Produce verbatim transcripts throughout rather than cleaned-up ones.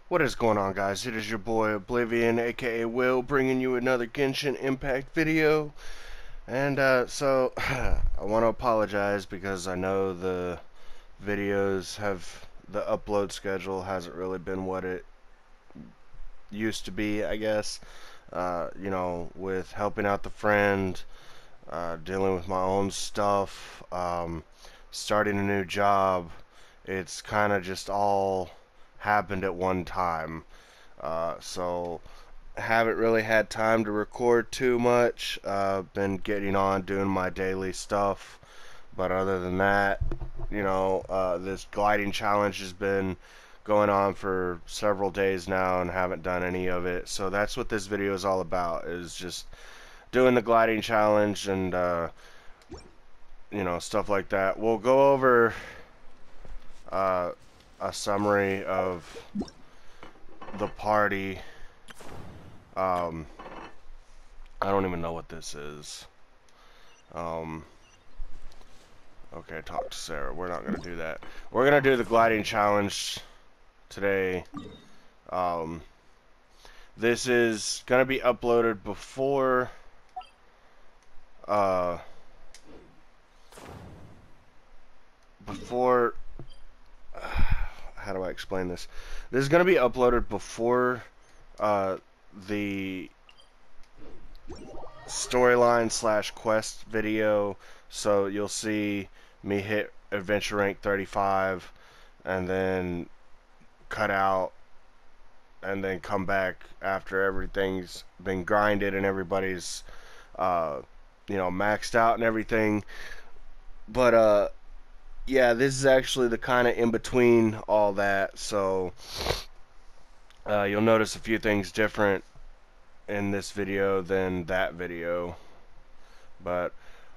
What is going on, guys? It is your boy Oblivion, aka Will, bringing you another Genshin Impact video. And uh, so I want to apologize because I know the videos have the upload schedule hasn't really been what it used to be, I guess. Uh, you know, with helping out the friend, uh, dealing with my own stuff, um, starting a new job. It's kind of just all happened at one time. Uh, so haven't really had time to record too much. Uh, been getting on doing my daily stuff, but other than that, you know, uh, this gliding challenge has been going on for several days now and haven't done any of it. So that's what this video is all about, is just doing the gliding challenge and uh, you know, stuff like that. We'll go over uh, a summary of the party. um, I don't even know what this is. Um, okay, talk to Sarah. We're not gonna do that. We're gonna do the gliding challenge today. Um, this is gonna be uploaded before uh, before uh, how do I explain this? This is gonna be uploaded before uh, the storyline slash quest video, so you'll see me hit adventure rank thirty-five and then cut out and then come back after everything's been grinded and everybody's uh you know, maxed out and everything. But uh yeah, this is actually the kind of in between all that, so uh, you'll notice a few things different in this video than that video. But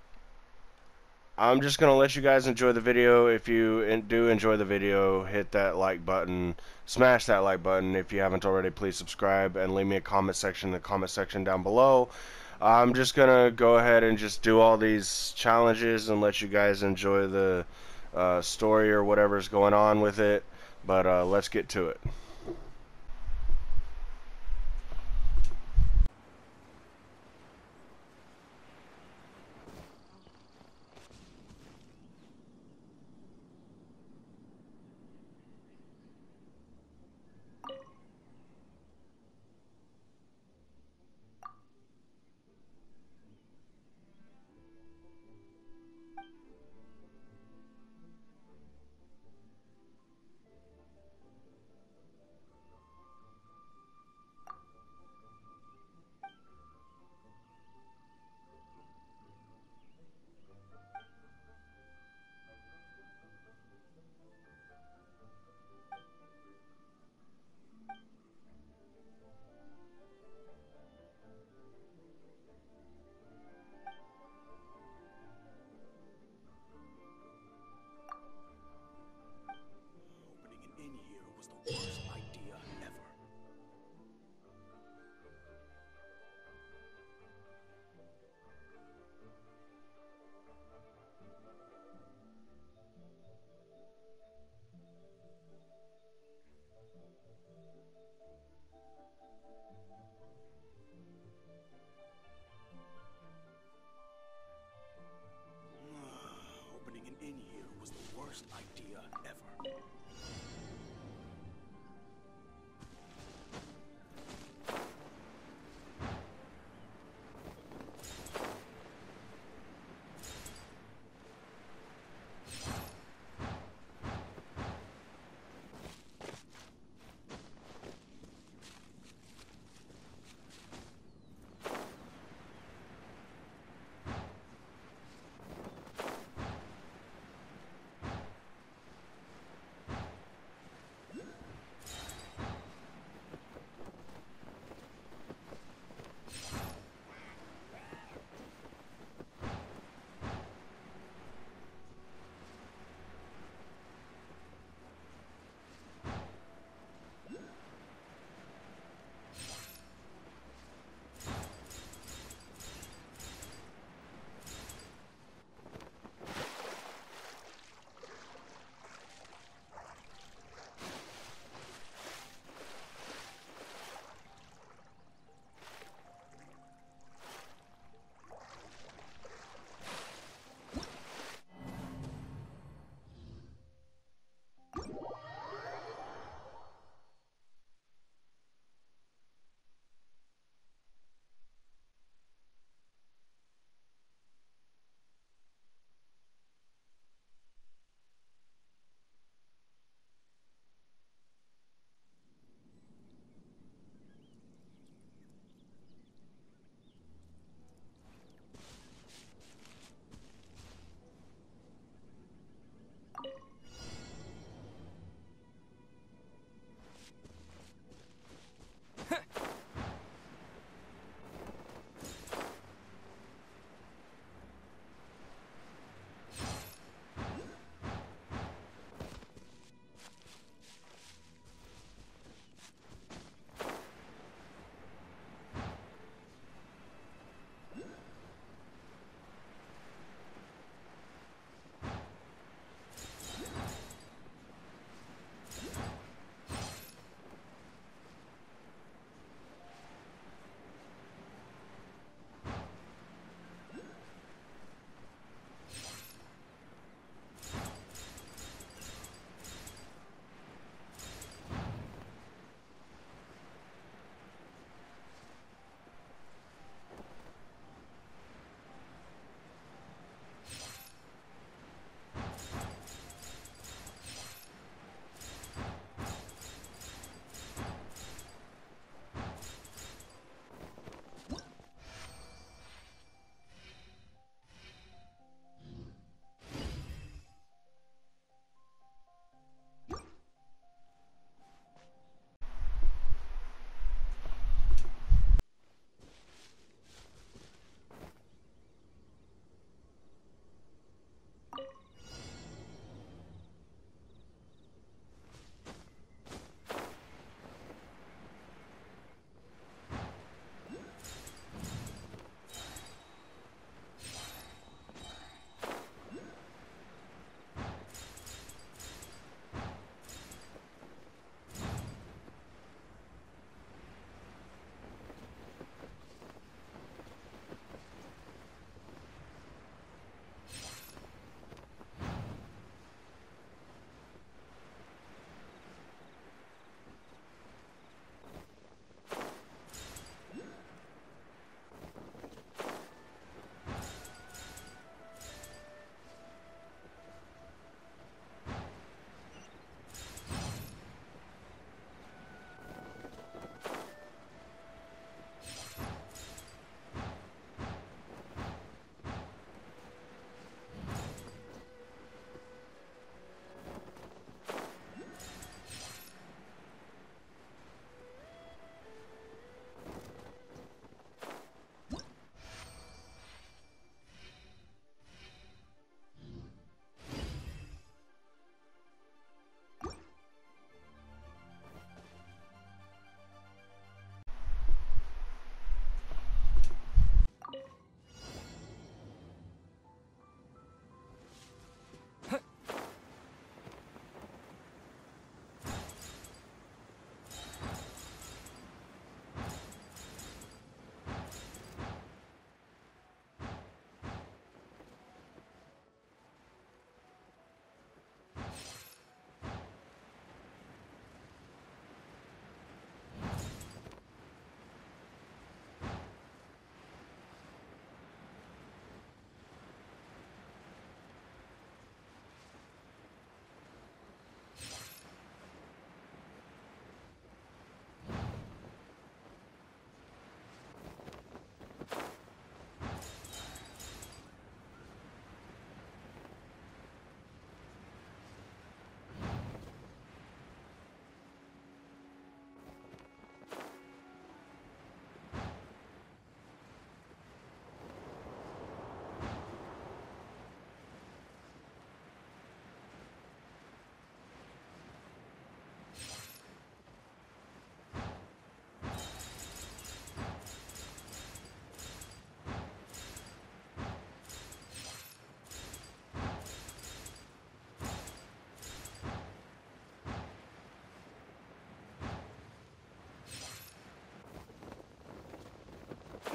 I'm just going to let you guys enjoy the video. If you do enjoy the video, hit that like button. Smash that like button. If you haven't already, please subscribe and leave me a comment section in the comment section down below. I'm just going to go ahead and just do all these challenges and let you guys enjoy the uh, story or whatever's going on with it. But uh, let's get to it. Opening an inn here was the worst idea ever.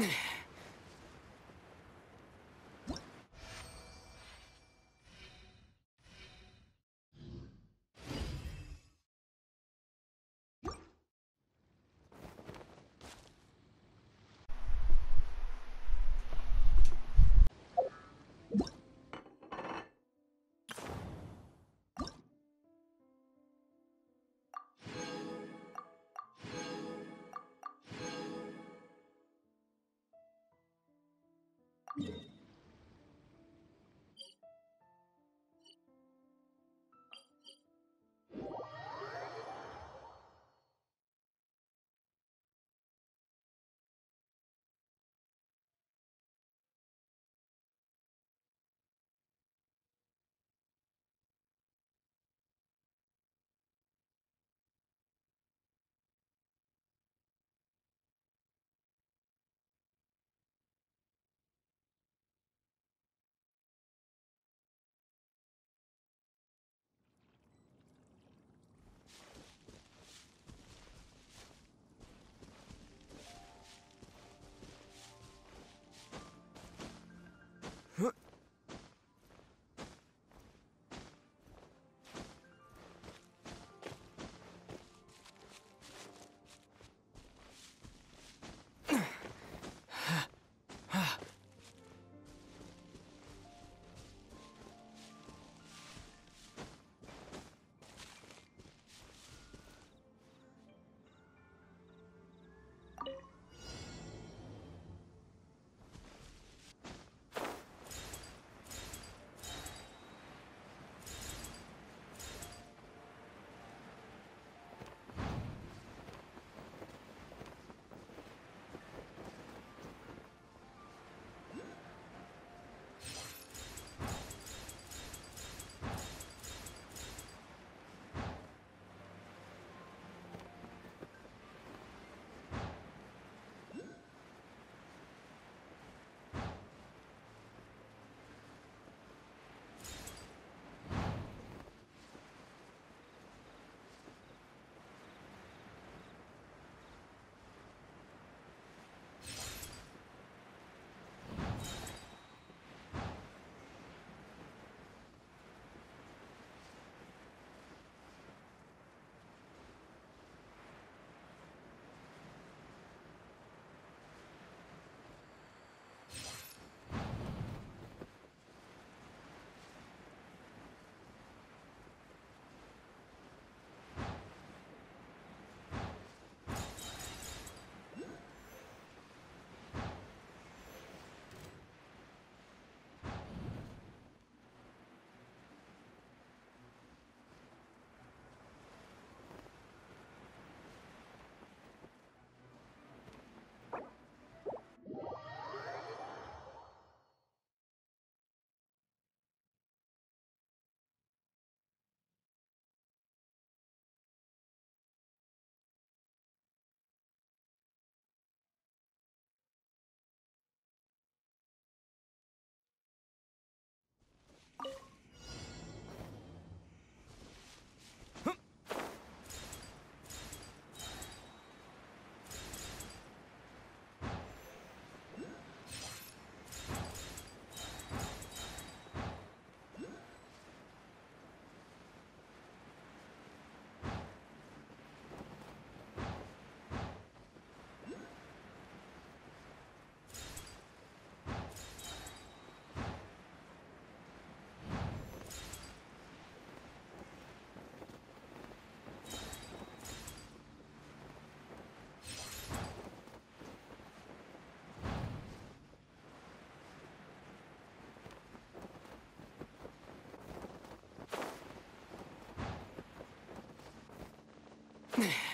Yeah.